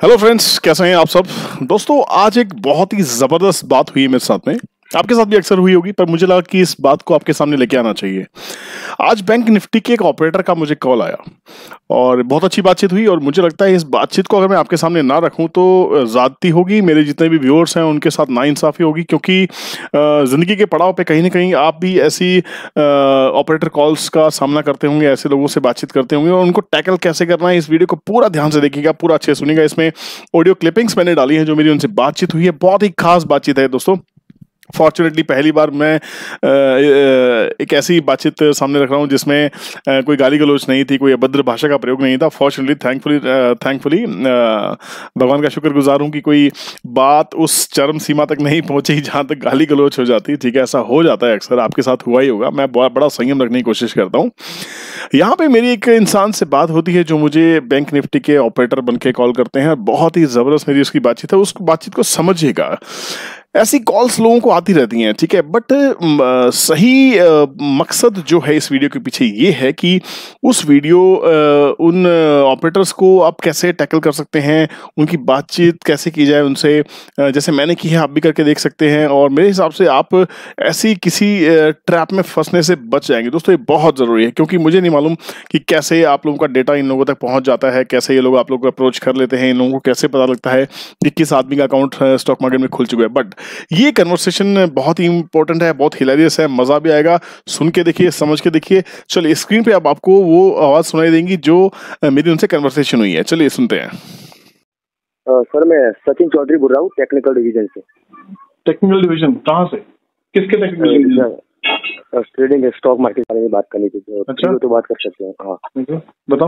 Hello friends, कैसे हैं आप सब। दोस्तों, आज एक बहुत ही ज़बरदस्त बात हुई है मेरे साथ में। आपके साथ भी अक्सर हुई होगी, पर मुझे लगा कि इस बात को आपके सामने लेके आना चाहिए। आज बैंक निफ्टी के एक ऑपरेटर का मुझे कॉल आया और बहुत अच्छी बातचीत हुई। और मुझे लगता है इस बातचीत को अगर मैं आपके सामने ना रखूं तो ज़्यादती होगी, मेरे जितने भी व्यूअर्स हैं उनके साथ नाइंसाफ़ी होगी। क्योंकि ज़िंदगी के पड़ाव पे कहीं ना कहीं आप भी ऐसी ऑपरेटर कॉल्स का सामना करते होंगे, ऐसे लोगों से बातचीत करते होंगे, और उनको टैकल कैसे करना है। इस वीडियो को पूरा ध्यान से देखिएगा, पूरा अच्छे से सुनिएगा। इसमें ऑडियो क्लिपिंग्स मैंने डाली हैं जो मेरी उनसे बातचीत हुई है। बहुत ही खास बातचीत है दोस्तों। फॉर्चुनेटली पहली बार मैं एक ऐसी बातचीत सामने रख रहा हूँ जिसमें कोई गाली गलौज नहीं थी, कोई अभद्र भाषा का प्रयोग नहीं था। फॉर्चुनेटली, थैंकफुली भगवान का शुक्रगुजार हूँ कि कोई बात उस चरम सीमा तक नहीं पहुंची जहाँ तक गाली गलौज हो जाती। ठीक है, ऐसा हो जाता है अक्सर, आपके साथ हुआ ही होगा। मैं बड़ा संयम रखने की कोशिश करता हूँ। यहाँ पे मेरी एक इंसान से बात होती है जो मुझे बैंक निफ्टी के ऑपरेटर बन के कॉल करते हैं। बहुत ही ज़बरदस्त मेरी उसकी बातचीत है। उस बातचीत को समझिएगा। ऐसी कॉल्स लोगों को आती रहती हैं, ठीक है, बट सही मकसद जो है इस वीडियो के पीछे ये है कि उस वीडियो उन ऑपरेटर्स को आप कैसे टैकल कर सकते हैं, उनकी बातचीत कैसे की जाए उनसे, जैसे मैंने की है आप भी करके देख सकते हैं। और मेरे हिसाब से आप ऐसी किसी ट्रैप में फंसने से बच जाएंगे। दोस्तों, ये बहुत ज़रूरी है, क्योंकि मुझे नहीं मालूम कि कैसे आप लोगों का डेटा इन लोगों तक पहुंच जाता है, कैसे ये लोग आप लोगों को अप्रोच कर लेते हैं, इन लोगों को कैसे पता लगता है कि किस आदमी का अकाउंट स्टॉक मार्केट में खुल चुका है। बट ये कन्वर्सेशन बहुत ही इंपॉर्टेंट है, बहुत हिलेरियस है, मजा भी आएगा। सुन के देखिए, समझ के देखिए। चलिए, स्क्रीन पे अब आपको वो आवाज सुनाई देंगी जो मेरी उनसे कन्वर्सेशन हुई है। चलिए सुनते हैं। सर, मैं सचिन चौधरी बोल रहा हूँ, टेक्निकल डिवीजन से। टेक्निकल डिवीजन कहाँ से? किसके technical division? Trading stock market के बारे में बात करनी थी। अच्छा, तो बात कर सकते हैं। हाँ, बताओ।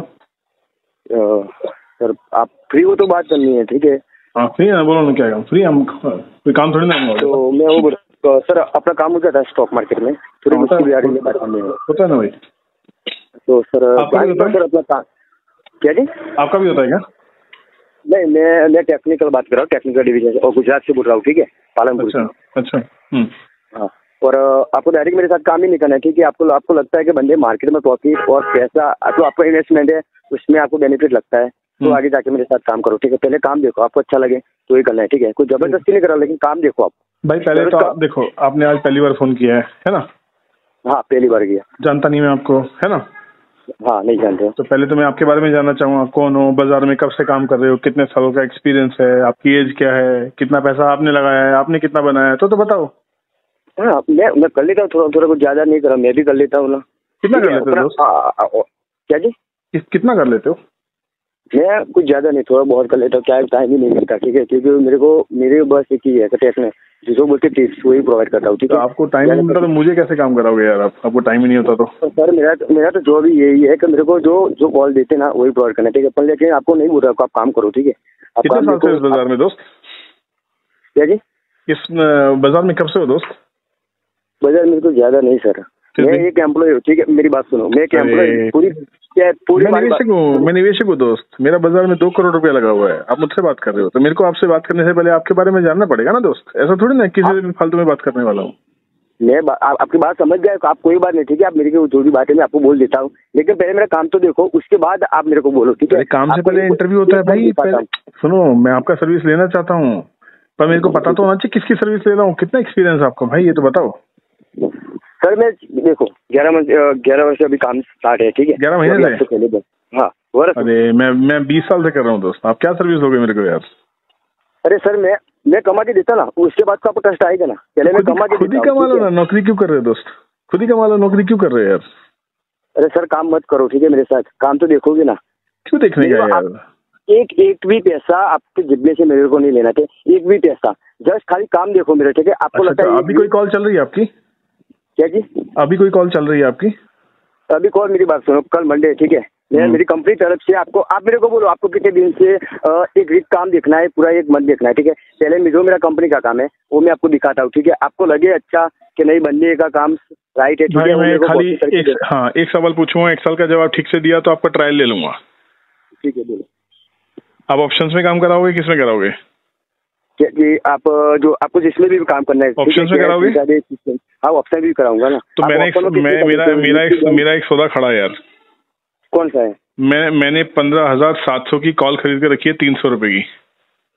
सर, आप फ्री हो तो बात करनी है, ठीक है? हाँ, फ्री है, बोलो ना। क्या काम? फ्री, हम कोई काम थोड़ी ना। तो मैं वो सर, अपना काम हो जाता है स्टॉक मार्केट में, थोड़ी मुश्किल में बात करनी है। होता है ना भाई। तो सर अपना काम क्या जी? आपका भी होता है क्या? नहीं, मैं टेक्निकल बात कर रहा हूँ, टेक्निकल डिवीजन से, और गुजरात से बोल रहा हूँ, ठीक है, पालनपुर से। अच्छा। हाँ, और आपको डायरेक्ट मेरे साथ काम ही नहीं करना है, ठीक है? आपको लगता है कि बंदे मार्केट में प्रॉफिट और पैसा, तो आपका इन्वेस्टमेंट है, उसमें आपको बेनिफिट लगता है, तो आगे जाके मेरे साथ काम करो, ठीक है? पहले काम देखो, आपको अच्छा लगे तो ही करना है, ठीक है? कोई जबरदस्ती नहीं करा, लेकिन काम देखो आप। भाई पहले तो आप देखो, आपने आज पहली बार फोन किया है ना? हाँ, पहली बार किया। जानता नहीं मैं आपको, है ना? हाँ, नहीं जानते। तो पहले तो मैं आपके बारे में जानना चाहूँगा। आप कौन हो, बाजार में कब से काम कर रहे हो, कितने सालों का एक्सपीरियंस है, आपकी एज क्या है, कितना पैसा आपने लगाया है, आपने कितना बनाया है, तो बताओ। हाँ, मैं कर लेता हूँ, थोड़ा कुछ ज्यादा नहीं करा, मैं भी कर लेता हूँ ना। कितना कर लेते हो दोस्त? क्या जी? कितना कर लेते हो? मैं कुछ ज्यादा नहीं, थोड़ा बहुत कर लेता हूँ। क्या टाइम ही नहीं मिलता, ठीक है? क्योंकि मेरे बस एक ही है टेक्स में, जिसको बोलते टिप्स, वही प्रोवाइड करता हूँ, ठीक है? आपको टाइम नहीं मिलता तो मुझे कैसे काम कराओगे यार? आपको टाइम ही नहीं होता तो सर, मेरा तो जॉब ही यही है कि मेरे को जो कॉल देते ना वही प्रोवाइड करना, ठीक है? पर लेकिन आपको नहीं बोल रहा, आप काम करो, ठीक है? कितने साल से इस बाजार में दोस्त? क्या जी? इस बाजार में कब से हो दोस्त? बाजार मेरे को ज्यादा नहीं सर, मैं एक एम्प्लॉय हूँ, ठीक है? मेरी बात सुनो, मैं एक एम्प्लॉय पूरी मैं निवेशक हूँ दोस्त। मेरा बाजार में 2 करोड़ रुपया लगा हुआ है। आप मुझसे बात कर रहे हो तो मेरे को आपसे बात करने से पहले आपके बारे में जानना पड़ेगा ना दोस्त। ऐसा थोड़ी ना किसी दिन फालतू में बात करने वाला हूँ। मैं आपकी बात समझ गए, आप कोई बात नहीं, ठीक है? आप मेरी जो भी बात है मैं आपको बोल देता हूँ, लेकिन पहले मेरा काम तो देखो, उसके बाद आप मेरे को बोलो, ठीक है? काम से पहले इंटरव्यू होता है भाई। सुनो, मैं आपका सर्विस लेना चाहता हूँ, पर मेरे को पता तो होना चाहिए किसकी सर्विस ले रहा हूँ, कितना एक्सपीरियंस आपको भाई, ये तो बताओ। सर, मैं देखो 11 वर्ष अभी काम स्टार्ट है, ठीक है? 11 महीने से? हाँ, वर्ष। अरे मैं 20 साल से कर रहा हूँ दोस्त। आप क्या सर्विस दोगे मेरे को यार? अरे सर, मैं कमा के देता ना, उसके बाद तो आपको ट्रस्ट आएगा ना। पहले मैं कमा के खुद ही कमा लो ना। नौकरी क्यों कर रहे हो दोस्त? खुद ही कमा लो, नौकरी क्यों कर रहे हो यार? अरे सर, काम मत करो, ठीक है? मेरे साथ काम तो देखोगे ना। क्यों देखने का यार? एक भी पैसा आपके जिब्बे से मेरे को नहीं लेना चाहिए, एक भी पैसा। जस्ट खाली काम देखो मेरे, ठीक है? आपको लगता है अभी कोई कॉल चल रही है आपकी? क्या जी? अभी कोई कॉल चल रही है आपकी? अभी कॉल, मेरी बात सुनो, कल मंडे, ठीक है? मेरी कंपनी तरफ से आपको, आप मेरे को बोलो आपको कितने दिन से एक वीक काम देखना है, पूरा 1 मंथ देखना है, ठीक है? पहले जो मेरा कंपनी का काम है वो मैं आपको दिखाता हूँ, ठीक है? आपको लगे अच्छा कि नहीं, बंदे का काम राइट है, ठीक है? मैं खाली एक सवाल पूछूंगा, 1 साल का जवाब ठीक से दिया तो आपका ट्रायल ले लूंगा। ठीक है, बोलो। आप ऑप्शंस में काम कराओगे, किसमें कराओगे? कि आप जो आपको जिसमें भी काम करना है ऑप्शन में कराओगे? हाँ, ऑप्शन भी कराऊंगा ना। तो मेरा एक सौदा खड़ा है यार। कौन सा है? मैंने 15,700 की कॉल खरीद के रखी है, 300 रुपए की।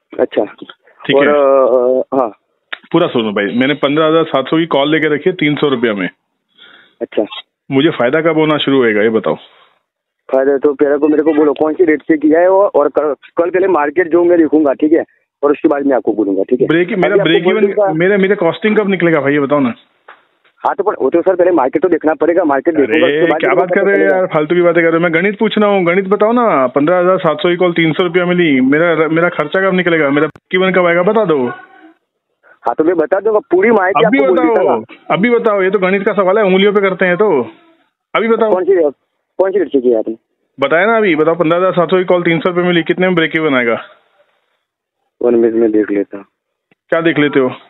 अच्छा ठीक और है। हाँ पूरा सुनो भाई, मैंने 15,700 की कॉल लेके रखी है 300 रुपया में। अच्छा, मुझे फायदा कब होना शुरू होएगा ये बताओ। फायदा तो पहले को मेरे को बोलो कौन सी रेट से किया है और कल पहले मार्केट जो मैं देखूंगा, ठीक है, और उसके बाद मैं आपको बोलूंगा, ठीक है। मेरा ब्रेक इवन मेरे कॉस्टिंग कब निकलेगा भाई ये बताओ ना। हाँ तो वो तो सर पहले मार्केट तो देखना पड़ेगा, मार्केट देखूंगा उसके बाद। क्या बात कर रहे हो यार, फालतू की बातें कर रहे हो। मैं गणित पूछ रहा हूँ, गणित बताओ ना। 15,700 की कॉल 300 रुपया मिली, मेरा खर्चा कब निकलेगा, मेरा ब्रेक कब आएगा बता दो। हाँ तो मैं बता दूंगा पूरी माहिती अभी आपको बताओ, अभी बताओ। ये तो गणित का सवाल है, उंगलियों पे करते हैं तो अभी बताओ। कौन सी रेट से किया आपने बताया ना अभी, बताओ। 15,700 की कॉल 300 रुपये मिली, कितने में ब्रेक इवन आएगा। 1 मिनट में देख लेता हूँ। क्या देख लेते हो,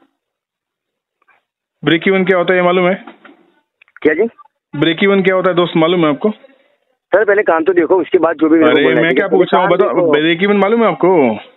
ब्रेक इवन क्या होता है ये मालूम है? क्या जी? ब्रेक इवन क्या होता है दोस्त, मालूम है आपको? सर पहले काम तो देखो उसके बाद जो भी। अरे मैं क्या पूछ रहा हूँ, बताओ। ब्रेक इवन मालूम है आपको?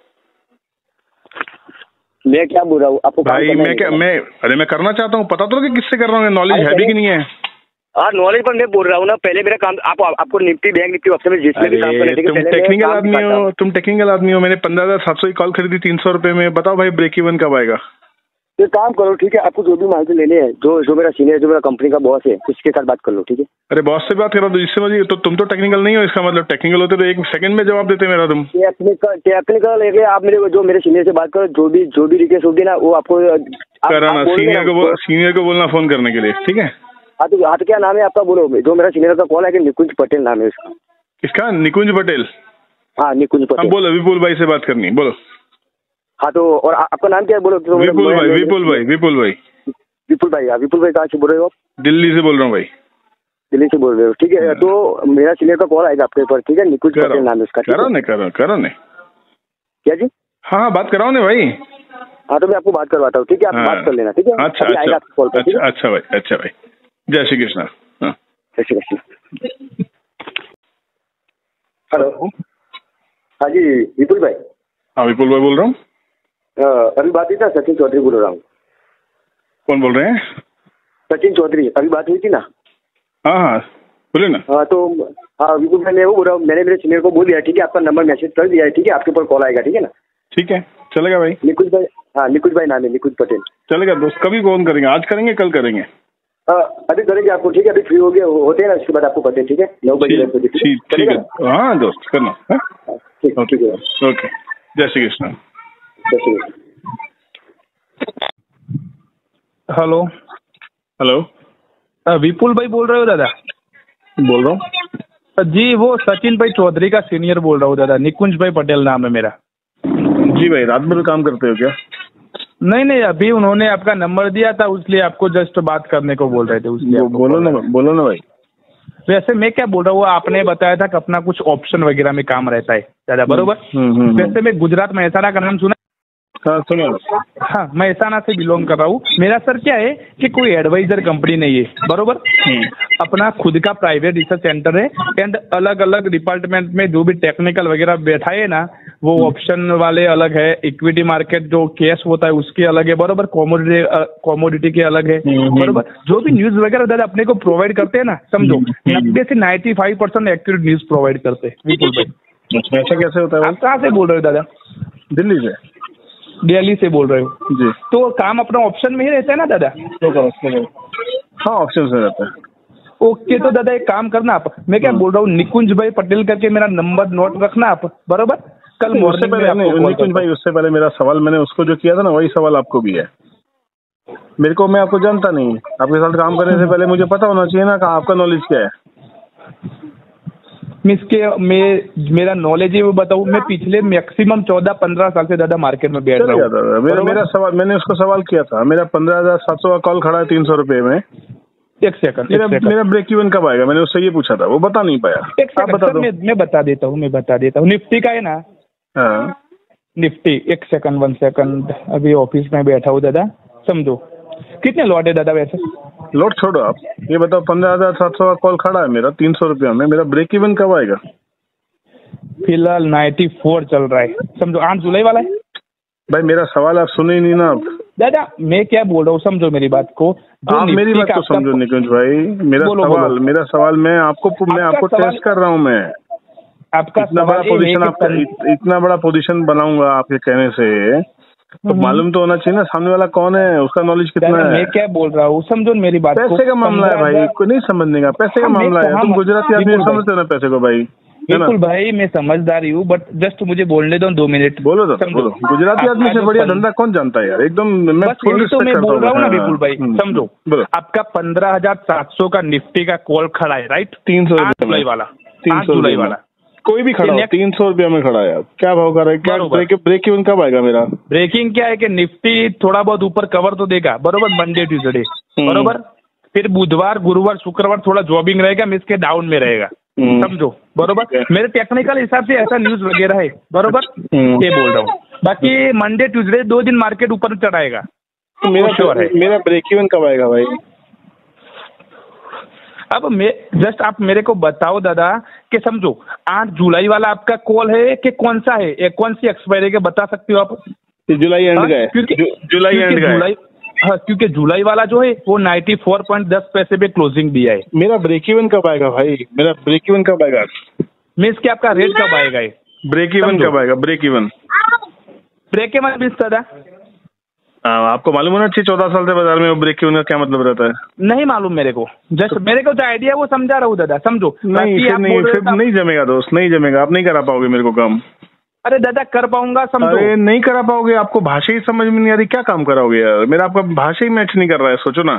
मैं क्या बोल रहा हूँ आपको भाई, मैं करना चाहता हूँ, पता तो कि किससे कर रहा हूँ, नॉलेज है भी कि नहीं है? हाँ नॉलेज पर मैं बोल रहा हूँ ना, पहले मेरा काम आपको निफ्टी बैंक निफ्टी ऑप्शन में जिसमें भी काम करना है। तुम टेक्निकल आदमी हो। मैंने 15,700 की कॉल खरीदी 300 रुपये में। बताओ भाई ब्रेक इवन कब आएगा? तो काम करो, ठीक है, आपको जो भी माहिती लेने हैं, जो मेरा सीनियर, जो मेरा कंपनी का बॉस है, उसके साथ बात कर लो, ठीक है। अरे बॉस से बात करो तो जिससे मुझे, तो तुम तो टेक्निकल नहीं हो, इसका मतलब। टेक्निकल होते तो 1 सेकंड में जवाब देते मेरा। तुम टेक्निकल लेके आप जो मेरे सीनियर से बात करो, जो भी रिक्वेस्ट होगी ना वो आपको कराना। सीनियर को बोलना फोन करने के लिए, ठीक है। हाँ तो क्या नाम है आपका, बोलो। जो मेरा सीनियर का कॉल है कि निकुंज पटेल नाम है उसका। किसका? निकुंज पटेल? हाँ निकुंज पटेल। हाँ बोलो, विपुल भाई से बात करनी, बोलो। हाँ तो और आपका नाम क्या है बोलो? विपुल भाई। विपुल भाई कहाँ से बोल रहे हो आप? दिल्ली से बोल रहा हूँ भाई। दिल्ली से बोल रहे हो, ठीक है। तो मेरा सीनियर का कॉल आएगा आपके ऊपर, ठीक है। निकुंज पटेल नाम है उसका। करो ने। क्या जी? हाँ बात कराओ ने भाई। हाँ तो मैं आपको बात करवाता हूँ, ठीक है, आप बात कर लेना, ठीक है। अच्छा भाई। जय श्री कृष्ण। जय श्री कृष्ण। हेलो, हाँ जी विपुल भाई। हाँ विपुल भाई बोल रहा हूँ। अभी बात हुई था, सचिन चौधरी बोल रहा हूँ। कौन बोल रहे हैं? सचिन चौधरी, अभी बात हुई थी ना। हाँ बोले ना। हाँ तो हाँ विपुल भाई, मैं वो बोल रहा हूँ, मैंने मेरे सीनियर को बोल दिया, ठीक है, आपका नंबर मैसेज कर दिया है, ठीक है, आपके ऊपर कॉल आएगा, ठीक है ना। ठीक है, चलेगा भाई। निकुंज भाई, हाँ निकुंज भाई नाम है, निकुंज पटेल। चलेगा दोस्त। कभी फोन करेंगे? आज करेंगे, कल करेंगे? अभी करेंगे आपको, ठीक है। अभी फ्री हो गए होते हैं ना, उसके बाद आपको पता है, ठीक है, 9 बजे 10 बजे। ठीक है। हाँ दोस्त करना। ठीक है। ओके, जय श्री कृष्ण। हेलो, विपुल भाई बोल रहे हो दादा? बोल रहा हूँ जी, वो सचिन भाई चौधरी का सीनियर बोल रहा हूँ दादा। निकुंज भाई पटेल नाम है मेरा। जी भाई, रात भर काम करते हो क्या? नहीं, अभी उन्होंने आपका नंबर दिया था, इसलिए आपको जस्ट बात करने को बोल रहे थे, उसलिए बोलो ना भाई। वैसे मैं क्या बोल रहा हूँ, आपने बताया था कि अपना कुछ ऑप्शन वगैरह में काम रहता है दादा, बरोबर? वैसे मैं गुजरात मेहसाणा का नाम सुना? हाँ सुना। हाँ, मेहसाणा से बिलोंग कर रहा हूँ। मेरा सर क्या है कि कोई एडवाइजर कंपनी नहीं है, बरोबर? अपना खुद का प्राइवेट रिसर्च सेंटर है, एंड अलग अलग डिपार्टमेंट में जो भी टेक्निकल वगैरह बैठा है ना, वो ऑप्शन वाले अलग है, इक्विटी मार्केट जो कैश होता है उसके अलग है, बरोबर? कॉमोडिटी के अलग है, बरोबर? जो भी न्यूज वगैरह दादा अपने को प्रोवाइड करते हैं ना, समझो 90 से 95% एक्यूरेट न्यूज प्रोवाइड करते हैं विपुल भाई। ऐसा कैसे होता है? आप कहाँ से बोल रहे हो दादा? दिल्ली से बोल रहे हो जी। तो काम अपना ऑप्शन में ही रहता है ना दादा? हाँ ऑप्शन से रहता है। ओके, तो दादा एक काम करना आप, मैं क्या बोल रहा हूँ, निकुंज भाई पटेल करके मेरा नंबर नोट रखना आप, बरोबर? कल मॉर्निंग में निकुंज भाई, उससे पहले मेरा सवाल मैंने उसको जो किया था ना, वही सवाल आपको भी है। मैं आपको जानता नहीं, आपके साथ काम करने से पहले मुझे पता होना चाहिए ना आपका नॉलेज क्या है। मेरा नॉलेज है वो बताऊँ, मैं पिछले मैक्सिमम 14-15 साल से दादा मार्केट में बैठ रहा हूँ। मेरा सवाल, मैंने उसको सवाल किया था, मेरा 15,700 का कॉल खड़ा है 300 रुपये में। एक सेकंड, मेरा ब्रेक इवन कब आएगा? मैंने उससे ये पूछा था, वो बता नहीं पाया। एक सेकंड सर, मैं बता देता हूँ। निफ्टी का है ना? हाँ निफ्टी, 1 सेकंड 1 सेकंड, अभी ऑफिस में बैठा हूँ दादा, समझो। कितने लॉट है दादा वैसे? लॉट छोड़ो आप, ये बताओ 15,700 का कॉल खड़ा है मेरा 300 रुपया में, मेरा ब्रेक इवन कब आएगा? फिलहाल 94 चल रहा है, समझो 8 जुलाई वाला है। भाई मेरा सवाल आप सुने ही नहीं ना आप दादा, मैं क्या बोल रहा हूँ, समझो मेरी बात को। आप मेरी बात को समझो निकुंज भाई। मेरा सवाल मैं आपको टेस्ट कर रहा हूँ। मैं आपका इतना बड़ा पोजीशन इतना बड़ा पोजीशन बनाऊंगा आपके कहने से, तो मालूम तो होना चाहिए ना सामने वाला कौन है, उसका नॉलेज कितना है। मैं क्या बोल रहा हूँ, समझो मेरी बात को। पैसे का मामला है भाई, कोई नहीं समझने का, पैसे का मामला है। तुम गुजराती आदमी समझते हो ना पैसे को भाई। बिल्कुल भाई, मैं समझदारी हूँ, बट जस्ट मुझे बोलने दो 2 मिनट। बोलो बोलो। गुजराती आदमी से बढ़िया धंधा कौन जानता है यार, एकदम मैं फुल रिस्पेक्ट करता हूँ। बोल रहा हूँ ना विपुल भाई, समझो आपका 15,700 का निफ्टी का कॉल खड़ा है, राइट? 300 जुलाई वाला, 300 जुलाई वाला कोई भी खड़ा हो, 300 रुपया में खड़ा है यार। क्या भाव कर रहा है, क्या ब्रेक इवन कब आएगा मेरा? ब्रेकिंग क्या है कि निफ्टी थोड़ा बहुत ऊपर कवर तो देगा, बरोबर, मंडे ट्यूसडे, बरोबर। फिर बुधवार गुरुवार शुक्रवार थोड़ा जॉबिंग रहेगा, मिस के डाउन में रहेगा, समझो, बरोबर। मेरे टेक्निकल हिसाब से ऐसा न्यूज वगैरह है, बरोबर, ये बोल रहा हूँ। बाकी मंडे ट्यूसडे 2 दिन मार्केट ऊपर चढ़ाएगा, तो मेरा ब्रेक इवन कब आएगा भाई? अब जस्ट आप मेरे को बताओ दादा कि समझो 8 जुलाई वाला आपका कॉल है कि कौन सा है, कौन सी एक्सपायरी के बता सकते हो आप? जुलाई एंड का है, जुलाई एंड का है। हाँ, क्योंकि जुलाई वाला जो है वो 94.10 पैसे पे क्लोजिंग दिया है। मेरा ब्रेक इवन कब आएगा भाई? मेरा ब्रेक इवन कब आएगा? मीन्स कि आपका रेट कब आएगा? ब्रेक इवन कब आएगा? ब्रेक इवन मीन्स दादा आपको मालूम होना चाहिए, 14 साल से बाजार में ब्रेक इवन का क्या मतलब रहता है? नहीं मालूम मेरे को, जस्ट मेरे को जो आइडिया वो समझा रहा हूँ दादा, समझो। नहीं फिर नहीं जमेगा दोस्त, नहीं जमेगा, आप नहीं करा पाओगे मेरे को काम। अरे दादा कर पाऊंगा, समझो। अरे नहीं करा पाओगे, आपको भाषा ही समझ में नहीं आ रही, क्या काम कराओगे यार? मेरा आपका भाषा ही मैच नहीं कर रहा है, सोचो ना।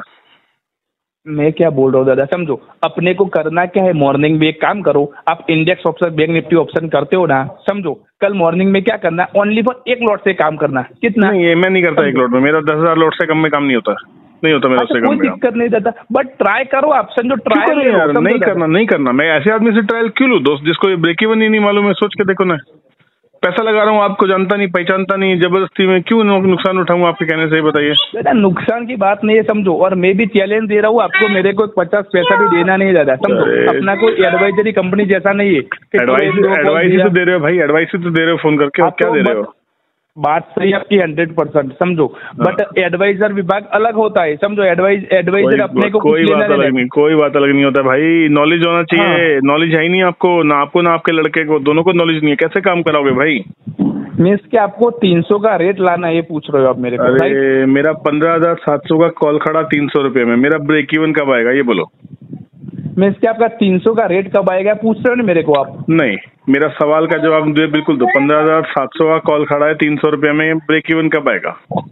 मैं क्या बोल रहा हूँ दादा, समझो अपने को करना क्या है, मॉर्निंग में एक काम करो, आप index option bank Nifty option करते हो ना, समझो कल मॉर्निंग में क्या करना, ओनली फॉर 1 लॉट से काम करना। कितना? नहीं, ये मैं नहीं करता 1 लॉट में, मेरा 10,000 लॉट से कम में काम नहीं होता मेरा उससे कम में। कोई दिक्कत नहीं दादा, बट ट्राई करो आप, समझो ट्राई यार। नहीं करना मैं ऐसे आदमी से ट्रायल क्यों लूँ दोस्त, जिसको ये ब्रेक इवन ही नहीं मालूम है? सोच के देखो ना, पैसा लगा रहा हूँ, आपको जानता नहीं पहचानता नहीं, जबरदस्ती में क्यों नुकसान उठाऊंगा आपके कहने से? बताइए दादा, नुकसान की बात नहीं है, समझो। और मैं भी चैलेंज दे रहा हूँ आपको, मेरे को 50 पैसा भी देना नहीं दादा, समझो। अपना कोई एडवाइजरी कंपनी जैसा नहीं है। एडवाइस ही तो दे रहे हो भाई, एडवाइस ही तो दे रहे हो फोन करके, क्या दे रहे हो? बात सही आपकी 100%, समझो, बट एडवाइजर विभाग अलग होता है, समझो। एडवाइजर अपने को कोई बात अलग नहीं होता भाई, नॉलेज होना चाहिए। नॉलेज है ही नहीं आपको ना आपके लड़के को, दोनों को नॉलेज नहीं है, कैसे काम कराओगे भाई? मीन्स कि आपको 300 का रेट लाना, ये पूछ रहे हो आप मेरे को? अरे मेरा 15,700 का कॉल खड़ा 300 रुपये में, मेरा ब्रेक इवन कब आएगा ये बोलो? मीन्स कि आपका 300 का रेट कब आएगा पूछ रहे हो ना मेरे को आप? नहीं, मेरा सवाल का जवाब मुझे बिल्कुल दो। 15,700 का कॉल खड़ा है 300 रुपये में, ब्रेक इवन कब आएगा?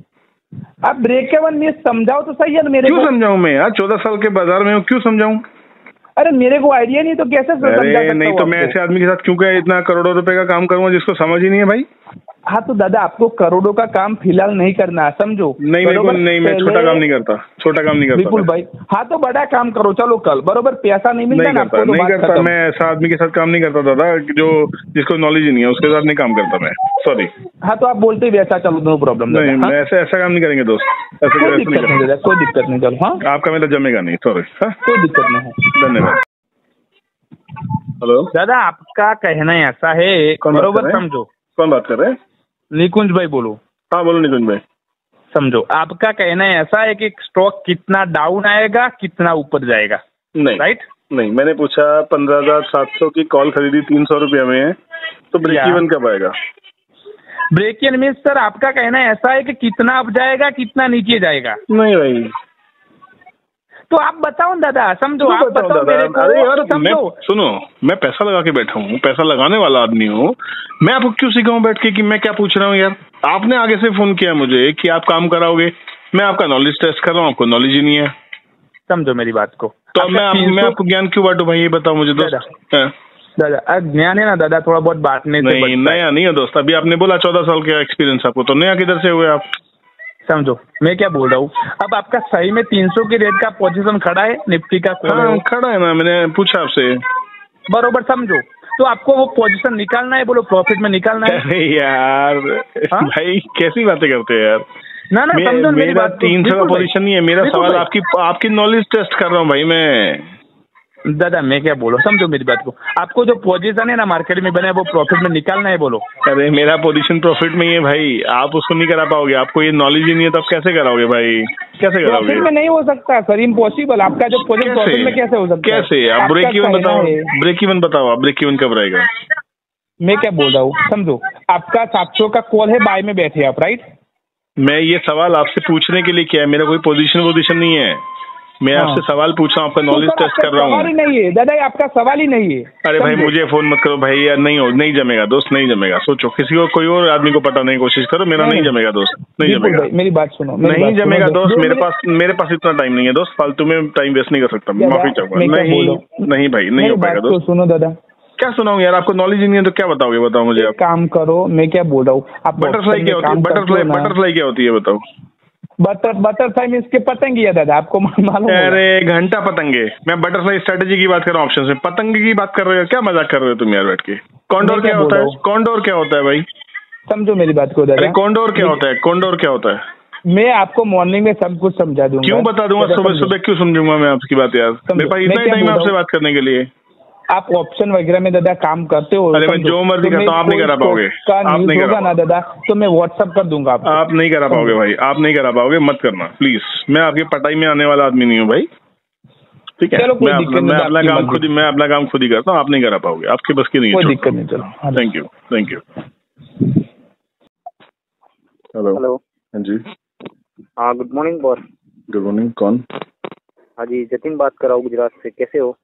आप ब्रेक इवन में समझाओ तो सही है मेरे को। क्यों समझाऊं मैं यार, 14 साल के बाजार में हूँ, क्यों समझाऊं? अरे मेरे को आइडिया नहीं तो कैसे समझा सकता हूं? नहीं तो मैं ऐसे आदमी के साथ क्यों इतना करोड़ों रुपए का काम करूंगा जिसको समझ ही नहीं है भाई? हाँ तो दादा आपको करोड़ों का काम फिलहाल नहीं करना, समझो। नहीं मेरे को नहीं, मैं छोटा काम नहीं करता, बिल्कुल भाई। हाँ तो बड़ा काम करो, चलो कल, बरोबर, पैसा नहीं मिलता ना आपको? नहीं करता मैं ऐसा आदमी के साथ काम नहीं करता दादा, जो जिसको नॉलेज ही नहीं है उसके साथ नहीं काम करता मैं, सॉरी। हाँ तो आप बोलते भी ऐसा, चलो नो प्रॉब्लम। नहीं मैं ऐसा काम नहीं करेंगे दोस्त, कोई दिक्कत नहीं, चलो। हाँ आपका मेरा जमेगा नहीं, सॉरी। कोई दिक्कत नहीं है, धन्यवाद। हेलो दादा, आपका कहना ऐसा है, बरोबर, समझो। कौन बात कर रहे हैं? निकुंज भाई बोलो। हाँ बोलो निकुंज भाई। समझो आपका कहना ऐसा है कि स्टॉक कितना डाउन आएगा, कितना ऊपर जाएगा? नहीं, राइट? नहीं, मैंने पूछा 15,700 की कॉल खरीदी 300 रुपये में, तो ब्रेक इवन कब आएगा? ब्रेक इवन में सर आपका कहना ऐसा है कि कितना अप जाएगा, कितना नीचे जाएगा? नहीं भाई, तो आप बताओ दादा, समझो। आप बताओ मेरे को। अरे यार सुनो, मैं पैसा लगा के बैठा हूँ, पैसा लगाने वाला आदमी हूँ, मैं आपको क्यों सिखाऊं बैठ के कि मैं क्या पूछ रहा हूँ यार? आपने आगे से फोन किया मुझे कि आप काम कराओगे, मैं आपका नॉलेज टेस्ट कर रहा हूँ, आपको नॉलेज ही नहीं है, समझो मेरी बात को। तो मैं आपको ज्ञान क्यों बांटू भाई, ये बताओ मुझे दोस्त। दादा ज्ञान है ना दादा, थोड़ा बहुत बांटने से नहीं, नया नहीं है दोस्त। अभी आपने बोला 14 साल का एक्सपीरियंस आपको, तो नया किधर से हुए आप? समझो मैं क्या बोल रहा हूँ। अब आपका सही में 300 के रेट का पोजीशन खड़ा है निफ्टी का? हाँ खड़ा है ना, मैंने पूछा आपसे, बरोबर। समझो तो आपको वो पोजीशन निकालना है, बोलो प्रॉफिट में निकालना है। अरे यार भाई कैसी बातें करते हैं यार? ना समझो मेरी बात। 300 का पोजीशन नहीं है मेरा, सवाल आपकी नॉलेज टेस्ट कर रहा हूँ भाई मैं। दादा मैं क्या बोलो, समझो मेरी बात को। आपको जो पोजीशन है ना मार्केट में बना है वो प्रॉफिट में निकालना है, बोलो। अरे मेरा पोजीशन प्रॉफिट में ही है भाई, आप उसको नहीं करा पाओगे, आपको ये नॉलेज ही नहीं है, तो आप कैसे कराओगे भाई? कैसे कराओगे? प्रॉफिट में नहीं हो सकता सर, इम्पॉसिबल। आपका जो पोजीशन प्रॉफिट में कैसे हो सकता है? कैसे? आप ब्रेक इवन बताओ, ब्रेक इवन बताओ, आप ब्रेक इवन कब रहेगा? मैं क्या बोल रहा हूँ समझो, आपका 700 का कॉल है, बाय में बैठे आप, राइट? मैं ये सवाल आपसे पूछने के लिए किया है, मेरा कोई पोजीशन नहीं है। मैं आपसे सवाल पूछ रहा हूँ, आपका नॉलेज टेस्ट कर रहा हूँ। सवाल ही नहीं है दादा, ये आपका सवाल ही नहीं है। अरे भाई मुझे फोन मत करो भाई यार, नहीं जमेगा दोस्त, नहीं जमेगा। सोचो किसी को, कोई और आदमी को पटाने की कोशिश करो, मेरा नहीं जमेगा दोस्त, नहीं जमेगा। मेरी बात सुनो, नहीं जमेगा दोस्त, मेरे पास इतना टाइम नहीं है दोस्त, फालतू में टाइम वेस्ट नहीं कर सकता, माफी चाहूंगा। नहीं भाई, नहीं हो पाएगा दोस्त। सुनो दादा, क्या सुनाऊं यार, आपको नॉलेज ही नहीं है तो क्या बताओगे, बताओ मुझे। आप काम करो, मैं क्या बोल रहा हूँ, आप बटरफ्लाई क्या होती है, बटरफ्लाई क्या होती है बताओ। बटरफ्लाई मीन्स के पतंग है दादा, आपको मालूम है? अरे घंटा पतंगे, मैं बटरफ्लाई स्ट्रेटेजी की बात कर रहा हूँ, ऑप्शन से पतंग की बात कर रहे हो, क्या मजाक कर रहे हो तुम यार बैठ के। कॉन्डोर क्या होता है, कॉन्डोर क्या होता है भाई, समझो मेरी बात को दादा। अरे कॉन्डोर क्या होता है, कॉन्डोर क्या होता है? मैं आपको मॉर्निंग में सब कुछ समझा दूंगा। क्यों बता दूंगा, सुबह क्यों समझूंगा मैं आपकी बात यार, मेरे पास इतना ही टाइम है आपसे बात करने के लिए। आप ऑप्शन वगैरह में दादा काम करते हो? अरे मैं जो मर्जी करता हूँ, आप नहीं करा पाओगे, आप नहीं करा ना दादा, तो मैं व्हाट्सअप कर दूंगा आपको। आप नहीं करा पाओगे भाई, आप नहीं करा पाओगे, मत करना प्लीज। मैं आपकी पटाई में आने वाला आदमी नहीं हूँ भाई, ठीक है? मैं अपना काम खुद ही करता हूँ, आप नहीं करा पाओगे, आपके बस की नहीं है। कोई दिक्कत नहीं, चलो थैंक यू। हेलो। हाँ जी। हाँ, good morning boss. Good morning, कौन? हाँ जी, जतिन बात कर रहा हूँ गुजरात से, कैसे हो?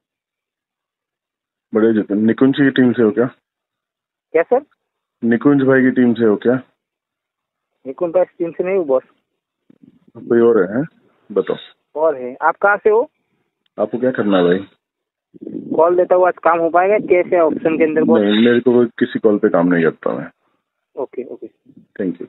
बड़े जतिन, निकुंज की टीम से हो क्या? क्या सर? निकुंज भाई की टीम से हो क्या? निकुंज भाई टीम से नहीं हूँ बॉस। कोई और है? बताओ। और है, आप कहाँ से हो? आपको क्या करना है भाई? कॉल देता हूँ, आज काम हो पाएगा? कैसे ऑप्शन के अंदर बॉस? नहीं, मेरे को किसी कॉल पे काम नहीं करता मैं। ओके। Thank you.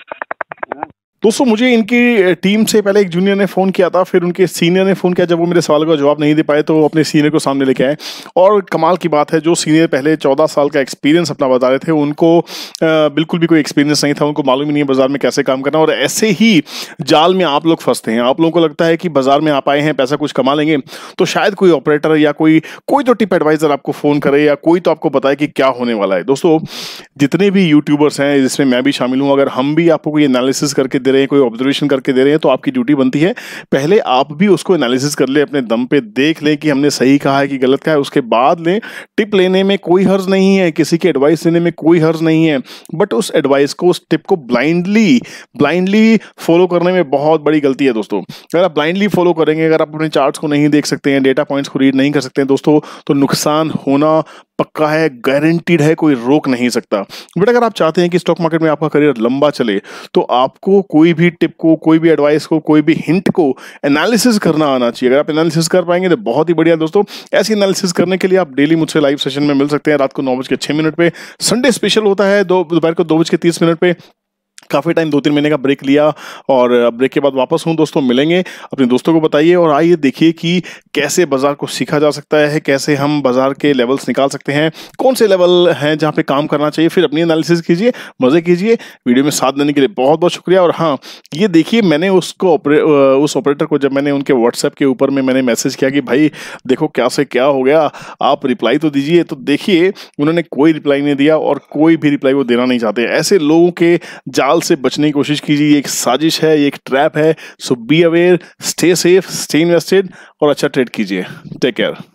दोस्तों मुझे इनकी टीम से पहले एक जूनियर ने फ़ोन किया था, फिर उनके सीनियर ने फ़ोन किया। जब वो मेरे सवाल का जवाब नहीं दे पाए तो वो अपने सीनियर को सामने लेके आए। और कमाल की बात है, जो सीनियर पहले 14 साल का एक्सपीरियंस अपना बता रहे थे, उनको बिल्कुल भी कोई एक्सपीरियंस नहीं था, उनको मालूम ही नहीं है बाजार में कैसे काम करना। और ऐसे ही जाल में आप लोग फंसते हैं। आप लोगों को लगता है कि बाजार में आप आए हैं, पैसा कुछ कमा लेंगे, तो शायद कोई ऑपरेटर या कोई तो टिप एडवाइजर आपको फ़ोन करे या कोई तो आपको बताए कि क्या होने वाला है। दोस्तों जितने भी यूट्यूबर्स हैं, जिसमें मैं भी शामिल हूँ, अगर हम भी आपको कोई एनालिसिस करके दे रहे हैं, कोई ऑब्जर्वेशन करके दे रहे हैं, तो आपकी ड्यूटी बनती है पहले आप भी उसको एनालिसिस कर ले, अपने दम पे देख ले कि हमने सही कहा है कि गलत कहा है, उसके बाद लें। टिप लेने में कोई हर्ज नहीं है, किसी की एडवाइस लेने में कोई हर्ज नहीं है, बट उस एडवाइस को, उस टिप को ब्लाइंडली फॉलो करने में बहुत बड़ी गलती है दोस्तों। अगर आप ब्लाइंडली फॉलो करेंगे, अगर आप अपने चार्ट्स को नहीं देख सकते हैं, डेटा पॉइंट्स को रीड नहीं कर सकते हैं दोस्तों, तो नुकसान होना पक्का है, गारंटीड है, कोई रोक नहीं सकता। बट अगर आप चाहते हैं कि स्टॉक मार्केट में आपका करियर लंबा चले, तो आपको कोई भी टिप को, कोई भी एडवाइस को, कोई भी हिंट को एनालिसिस करना आना चाहिए। अगर आप एनालिसिस कर पाएंगे तो बहुत ही बढ़िया दोस्तों। ऐसी एनालिसिस करने के लिए आप डेली मुझसे लाइव सेशन में मिल सकते हैं, रात को 9:06 पे। संडे स्पेशल होता है दोपहर को 2:30 पे। काफ़ी टाइम 2-3 महीने का ब्रेक लिया और ब्रेक के बाद वापस हूँ दोस्तों। मिलेंगे, अपने दोस्तों को बताइए और आइए देखिए कि कैसे बाजार को सीखा जा सकता है, कैसे हम बाजार के लेवल्स निकाल सकते हैं, कौन से लेवल हैं जहाँ पे काम करना चाहिए। फिर अपनी एनालिसिस कीजिए, मज़े कीजिए। वीडियो में साथ देने के लिए बहुत बहुत शुक्रिया। और हाँ, ये देखिए, मैंने उस ऑपरेटर को जब मैंने उनके व्हाट्सएप के ऊपर में मैंने मैसेज किया कि भाई देखो क्या से क्या हो गया, आप रिप्लाई तो दीजिए, तो देखिए उन्होंने कोई रिप्लाई नहीं दिया और कोई भी रिप्लाई वो देना नहीं चाहते। ऐसे लोगों के जाल से बचने की कोशिश कीजिए। ये एक साजिश है, ये एक ट्रैप है। So be aware, stay safe, stay invested और अच्छा ट्रेड कीजिए। Take care.